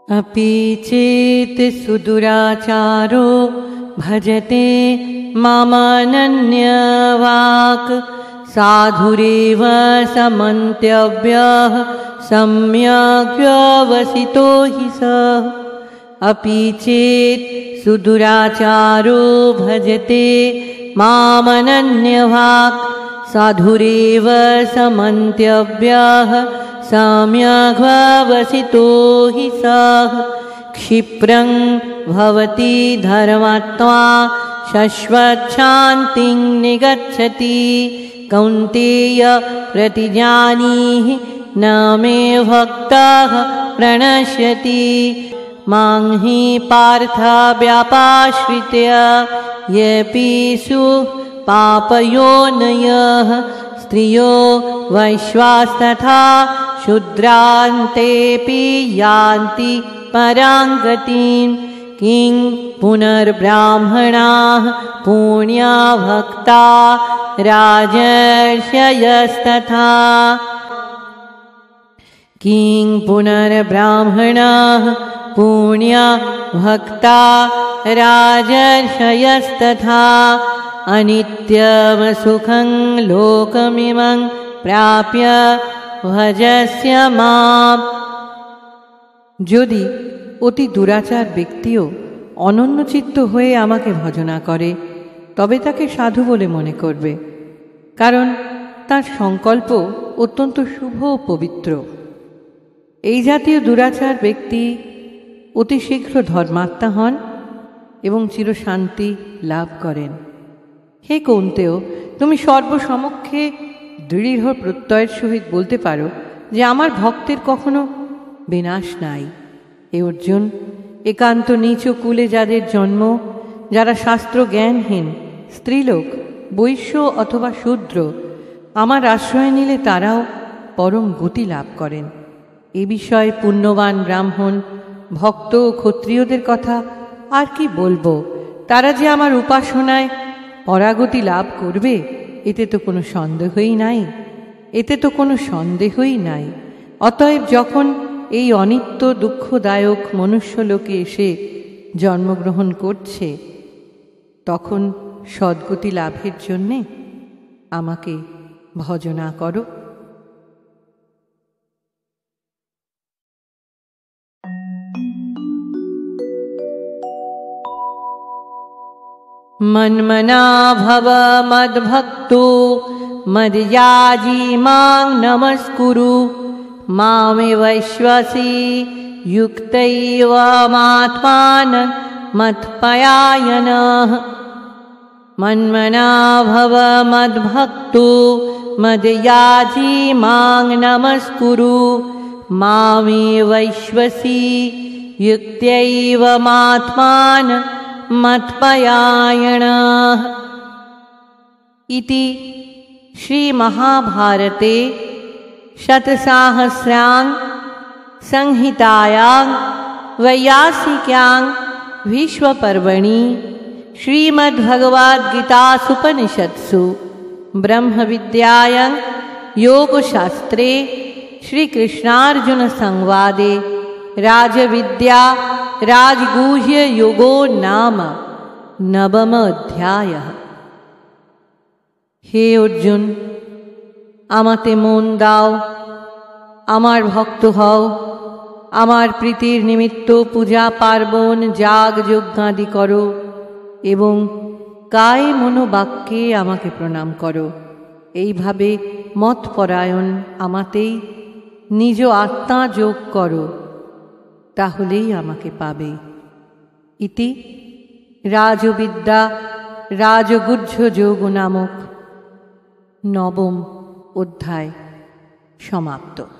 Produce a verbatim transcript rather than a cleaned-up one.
अपि चेत् सुदुराचारो भजते मामनन्यवाक् साधुरेव समन्तव्यः सम्यग् व्यवसितो हि सः। अपि चेत् सुदुराचारो भजते मामनन्यवाक् साधुरेव समन्तव्यः सम्यग् व्यवसितो हि सः। क्षिप्रं भवति धर्मात्मा शश्वच्छान्तिं निगच्छति कौन्तेय प्रतिजानीहि न मे भक्तः प्रणश्यति। मां हि पार्थ व्यापाश्रित्य येऽपीषु पापयोनयः स्त्रियो वैश्वास्तथा शूद्रान्तेऽपि यान्ति परां गतिं। किं पुनर्ब्राह्मणाः पुण्या भक्ता राजर्षयस्तथा। किं पुनर्ब्राह्मणाः पुण्या भक्ता राजर्षयस्तथा। अनित्यं सुखं लोकमिमं प्राप्य भजस्य माम्। যদি অতি দুরাচার ব্যক্তিও অনন্যচিত্ত হয়ে আমাকে ভজনা করে তবে তাকে সাধু বলে মনে করবে, কারণ তার সংকল্প অত্যন্ত শুভ ও পবিত্র। এই জাতীয় দুরাচার ব্যক্তি অতি শীঘ্র ধর্মাত্মা হন এবং চিরশান্তি লাভ করেন। হে কৌন্তেয়, তুমি সর্বসমক্ষে দৃঢ় প্রত্যয়ের সহিত বলতে পারো যে আমার ভক্তের কখনো বিনাশ নাই। হে অর্জুন, একান্ত নীচ কুলে যাদের জন্ম, যারা শাস্ত্র জ্ঞানহীন, স্ত্রীলোক, বৈশ্য অথবা শূদ্র, আমার আশ্রয় নিলে তারাও পরম গতি লাভ করেন। এ বিষয়ে পুণ্যবান ব্রাহ্মণ, ভক্ত ও ক্ষত্রিয়দের কথা আর কি বলবো। তারা যে আমার উপাসনায় পরাগতি লাভ করবে এতে তো কোনো সন্দেহই নাই এতে তো কোনো সন্দেহই নাই অতএব যখন এই অনিত্য দুঃখদায়ক মনুষ্যলোকে এসে জন্মগ্রহণ করছে তখন সদ্গতি লাভের জন্যে আমাকে ভজনা করো। मन्मना भव मद्भक्तो मद्याजी मां नमस्कुरु मामे वैश्वसी युक्तैव मात्मानं मत्पयायनः। मन्मना भव मद्भक्तो मद्याजी मां नमस्कुरु मामे वैश्वसी युक्तैव मात्मानं मत्पयायनः। इति श्री महाभारते शतसाहस्रां संहितायां वैयासिक्यां भीष्मपर्वणि श्रीमद्भगवद्गीतासूपनिषत्सु ब्रह्मविद्यायां योगशास्त्रे श्रीकृष्णार्जुनसंवादे राजविद्या राजगुह्य योगो नाम नवम अध्यायः। हे अर्जुन, आमाते मन दाओ, आमार भक्त हओ, आमार प्रीतिर निमित्त पूजा पार्बण जाग यज्ञादि करो एवं काये मनोबाक्ये आमाके प्रणाम करो। এইভাবে মতপরায়ণ আমাতেই নিজ আত্মা যোগ করো, তাহলেই আমাকে পাবে। ইতি রাজবিদ্যা রাজগুহ্য যোগ নামক নবম অধ্যায় সমাপ্ত।